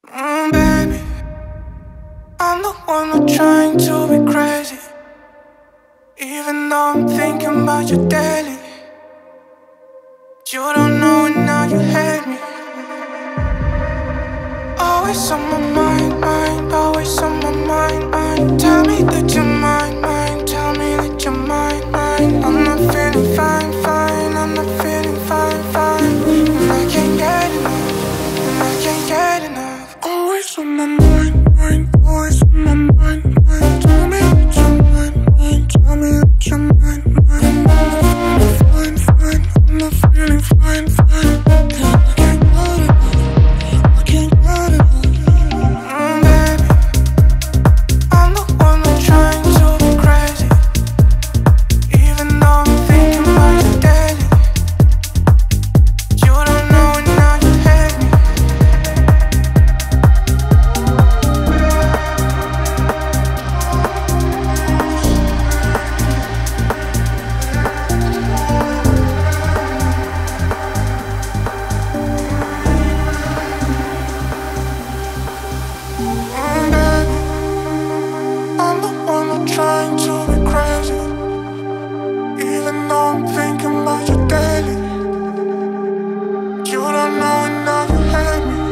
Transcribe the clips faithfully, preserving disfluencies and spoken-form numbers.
Mm, baby, I'm the one who's trying to be crazy, even though I'm thinking about you daily. You don't know it now, you hate me. Always on my mind, mind, always on my mind, mind. Tell me that you're mine, mine. Tell me that you're mine, mine. I'm not feeling fine, fine. I'm not feeling fine, fine. And I can't get enough, and I can't get enough. Always on my mind, mind, always on my mind, mind. Tell me that you're mine, mine. Tell me that you're mine, mine. I'm not feeling fine, fine. I'm not feeling fine, fine. Cause I can't get enough, I can't get enough. Mm, baby, I'm the one who's trying to be crazy, even though I'm thinking about you daily. You don't know it now, you hate me. Mm, baby, I'm the one who's trying to be crazy, even though I'm thinking about you daily. You don't know it now, you hate me.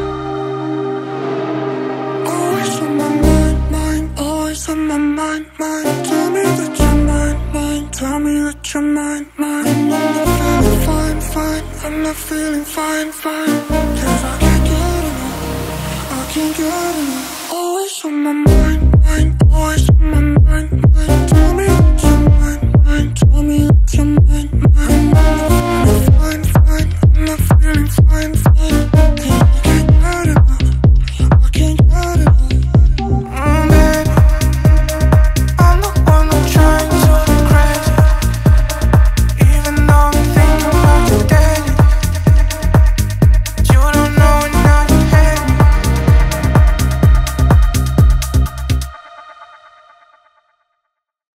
Always on my mind, mind, always on my mind, mind. Tell me that you're mine, mine. Tell me that you're mine, mine. I'm not feeling fine, fine. I'm not feeling fine, fine. Cause I can't get enough, I can't get enough. Always on my mind, mind, always on my mind.